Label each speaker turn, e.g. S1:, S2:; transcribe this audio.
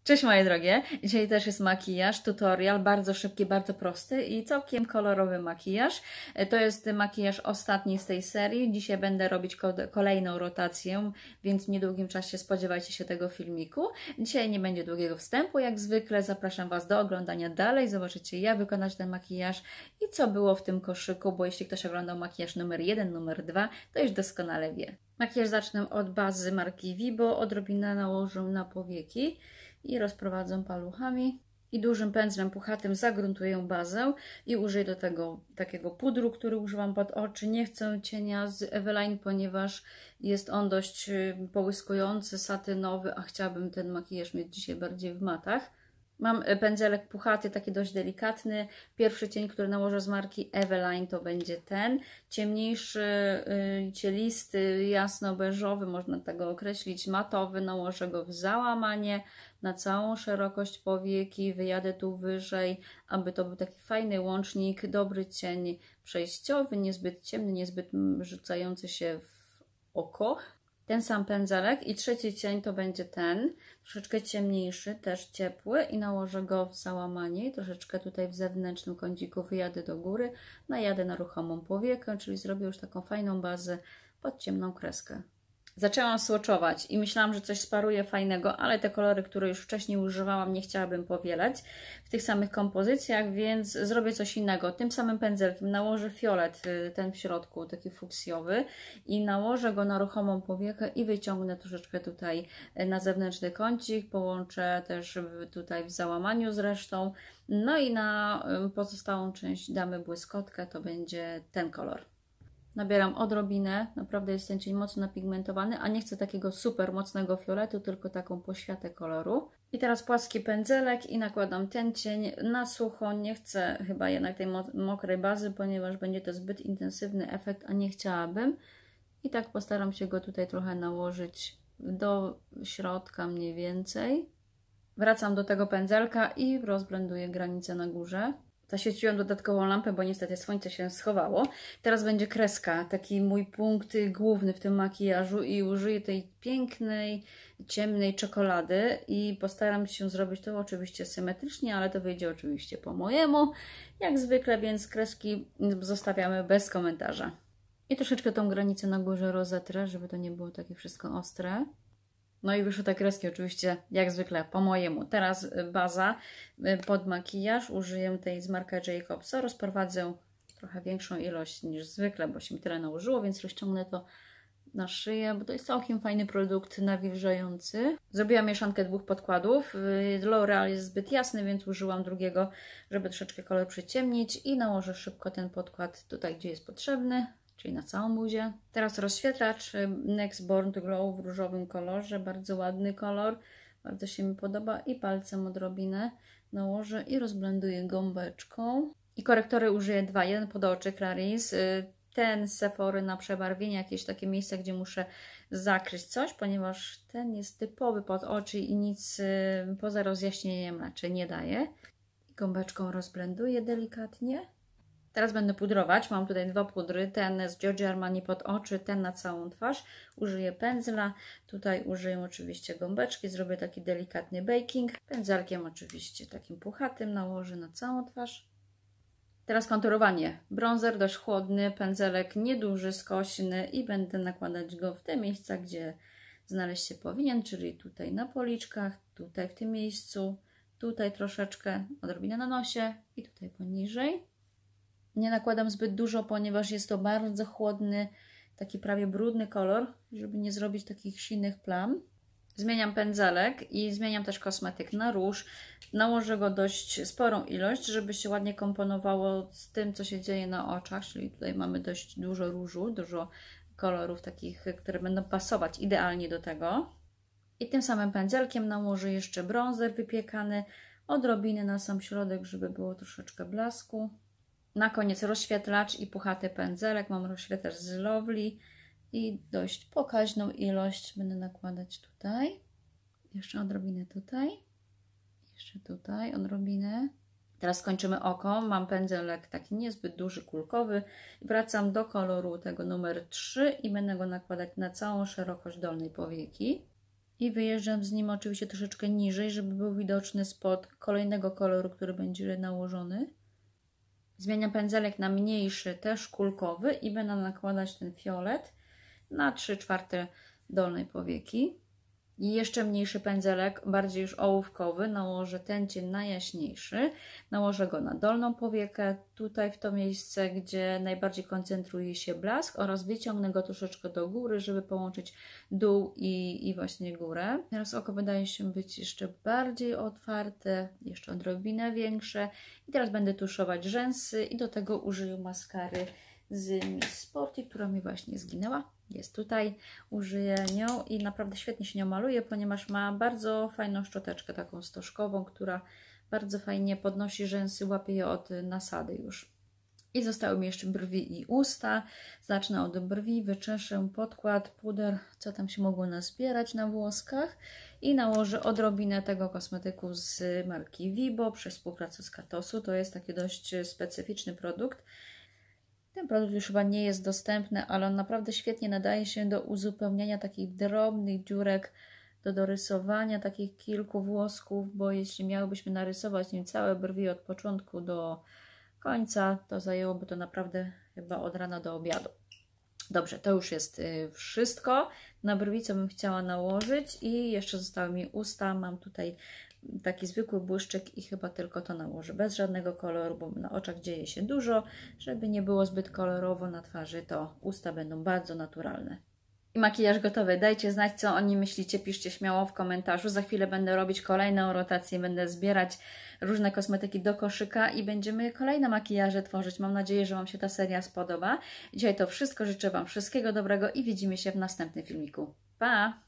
S1: Cześć moje drogie, dzisiaj też jest makijaż, tutorial, bardzo szybki, bardzo prosty i całkiem kolorowy makijaż. To jest makijaż ostatni z tej serii, dzisiaj będę robić kolejną rotację, więc w niedługim czasie spodziewajcie się tego filmiku. Dzisiaj nie będzie długiego wstępu, jak zwykle zapraszam Was do oglądania dalej, zobaczycie jak wykonać ten makijaż i co było w tym koszyku, bo jeśli ktoś oglądał makijaż numer 1, numer 2, to już doskonale wie. Makijaż zacznę od bazy marki Vibo, odrobinę nałożę na powieki i rozprowadzę paluchami i dużym pędzlem puchatym zagruntuję bazę i użyję do tego takiego pudru, który używam pod oczy. Nie chcę cienia z Eveline, ponieważ jest on dość połyskujący, satynowy, a chciałabym ten makijaż mieć dzisiaj bardziej w matach. Mam pędzelek puchaty, taki dość delikatny. Pierwszy cień, który nałożę z marki Eveline, to będzie ten. Ciemniejszy, cielisty, jasno-beżowy, można tego określić, matowy. Nałożę go w załamanie na całą szerokość powieki. Wyjadę tu wyżej, aby to był taki fajny łącznik, dobry cień przejściowy, niezbyt ciemny, niezbyt rzucający się w oko. Ten sam pędzelek i trzeci cień to będzie ten, troszeczkę ciemniejszy, też ciepły i nałożę go w załamanie i troszeczkę tutaj w zewnętrznym kąciku wyjadę do góry, najadę na ruchomą powiekę, czyli zrobię już taką fajną bazę pod ciemną kreskę. Zaczęłam swatchować i myślałam, że coś sparuje fajnego, ale te kolory, które już wcześniej używałam, nie chciałabym powielać w tych samych kompozycjach, więc zrobię coś innego. Tym samym pędzelkiem nałożę fiolet, ten w środku, taki fuksjowy i nałożę go na ruchomą powiekę i wyciągnę troszeczkę tutaj na zewnętrzny kącik, połączę też tutaj w załamaniu z resztą, no i na pozostałą część damy błyskotkę, to będzie ten kolor. Nabieram odrobinę, naprawdę jest ten cień mocno napigmentowany, a nie chcę takiego super mocnego fioletu, tylko taką poświatę koloru. I teraz płaski pędzelek i nakładam ten cień na sucho. Nie chcę chyba jednak tej mokrej bazy, ponieważ będzie to zbyt intensywny efekt, a nie chciałabym. I tak postaram się go tutaj trochę nałożyć do środka mniej więcej. Wracam do tego pędzelka i rozblenduję granicę na górze. Zaświeciłam dodatkową lampę, bo niestety słońce się schowało. Teraz będzie kreska, taki mój punkt główny w tym makijażu i użyję tej pięknej, ciemnej czekolady i postaram się zrobić to oczywiście symetrycznie, ale to wyjdzie oczywiście po mojemu, jak zwykle, więc kreski zostawiamy bez komentarza. I troszeczkę tą granicę na górze rozetrę, żeby to nie było takie wszystko ostre. No i wyszły te kreski oczywiście jak zwykle po mojemu. Teraz baza pod makijaż. Użyję tej z Marka Jacobsa. Rozprowadzę trochę większą ilość niż zwykle, bo się mi tyle nałożyło, więc rozciągnę to na szyję, bo to jest całkiem fajny produkt nawilżający. Zrobiłam mieszankę dwóch podkładów. L'Oreal jest zbyt jasny, więc użyłam drugiego, żeby troszeczkę kolor przyciemnić i nałożę szybko ten podkład tutaj, gdzie jest potrzebny, czyli na całą buzię. Teraz rozświetlacz NYX Born to Glow w różowym kolorze, bardzo ładny kolor, bardzo się mi podoba i palcem odrobinę nałożę i rozblenduję gąbeczką. I korektory użyję dwa, jeden pod oczy Clarins, ten z Sephory na przebarwienie, jakieś takie miejsca, gdzie muszę zakryć coś, ponieważ ten jest typowy pod oczy i nic poza rozjaśnieniem raczej nie daje. I gąbeczką rozblenduję delikatnie. Teraz będę pudrować. Mam tutaj dwa pudry. Ten z Giorgio Armani pod oczy, ten na całą twarz. Użyję pędzla. Tutaj użyję oczywiście gąbeczki. Zrobię taki delikatny baking. Pędzelkiem oczywiście takim puchatym nałożę na całą twarz. Teraz konturowanie. Bronzer dość chłodny, pędzelek nieduży, skośny i będę nakładać go w te miejsca, gdzie znaleźć się powinien, czyli tutaj na policzkach, tutaj w tym miejscu, tutaj troszeczkę, odrobinę na nosie i tutaj poniżej. Nie nakładam zbyt dużo, ponieważ jest to bardzo chłodny, taki prawie brudny kolor, żeby nie zrobić takich silnych plam. Zmieniam pędzelek i zmieniam też kosmetyk na róż. Nałożę go dość sporą ilość, żeby się ładnie komponowało z tym, co się dzieje na oczach, czyli tutaj mamy dość dużo różu, dużo kolorów takich, które będą pasować idealnie do tego. I tym samym pędzelkiem nałożę jeszcze bronzer wypiekany, odrobinę na sam środek, żeby było troszeczkę blasku. Na koniec rozświetlacz i puchaty pędzelek. Mam rozświetlacz z Lovely i dość pokaźną ilość będę nakładać tutaj. Jeszcze odrobinę tutaj. Jeszcze tutaj odrobinę. Teraz skończymy oko. Mam pędzelek taki niezbyt duży, kulkowy. Wracam do koloru tego numer 3 i będę go nakładać na całą szerokość dolnej powieki. I wyjeżdżam z nim oczywiście troszeczkę niżej, żeby był widoczny spod kolejnego koloru, który będzie nałożony. Zmieniam pędzelek na mniejszy, też kulkowy i będę nakładać ten fiolet na 3/4 dolnej powieki. I jeszcze mniejszy pędzelek, bardziej już ołówkowy, nałożę ten cień najjaśniejszy. Nałożę go na dolną powiekę, tutaj w to miejsce, gdzie najbardziej koncentruje się blask, oraz wyciągnę go troszeczkę do góry, żeby połączyć dół i właśnie górę. Teraz oko wydaje się być jeszcze bardziej otwarte, jeszcze odrobinę większe. I teraz będę tuszować rzęsy i do tego użyję maskary z Miss Sporty, która mi właśnie zginęła. Jest tutaj, użyję nią i naprawdę świetnie się nią maluje, ponieważ ma bardzo fajną szczoteczkę, taką stożkową, która bardzo fajnie podnosi rzęsy, łapie je od nasady już. I zostały mi jeszcze brwi i usta. Zacznę od brwi, wyczeszę podkład, puder, co tam się mogło nazbierać na włoskach i nałożę odrobinę tego kosmetyku z marki Vibo przez współpracę z Katosu. To jest taki dość specyficzny produkt. Ten produkt już chyba nie jest dostępny, ale on naprawdę świetnie nadaje się do uzupełniania takich drobnych dziurek, do dorysowania takich kilku włosków, bo jeśli miałybyśmy narysować nim całe brwi od początku do końca, to zajęłoby to naprawdę chyba od rana do obiadu. Dobrze, to już jest wszystko na brwi, co bym chciała nałożyć i jeszcze zostały mi usta. Mam tutaj taki zwykły błyszczyk i chyba tylko to nałożę, bez żadnego koloru, bo na oczach dzieje się dużo. Żeby nie było zbyt kolorowo na twarzy, to usta będą bardzo naturalne. I makijaż gotowy. Dajcie znać, co o nim myślicie, piszcie śmiało w komentarzu. Za chwilę będę robić kolejną rotację, będę zbierać różne kosmetyki do koszyka i będziemy kolejne makijaże tworzyć. Mam nadzieję, że Wam się ta seria spodoba. Dzisiaj to wszystko. Życzę Wam wszystkiego dobrego i widzimy się w następnym filmiku. Pa!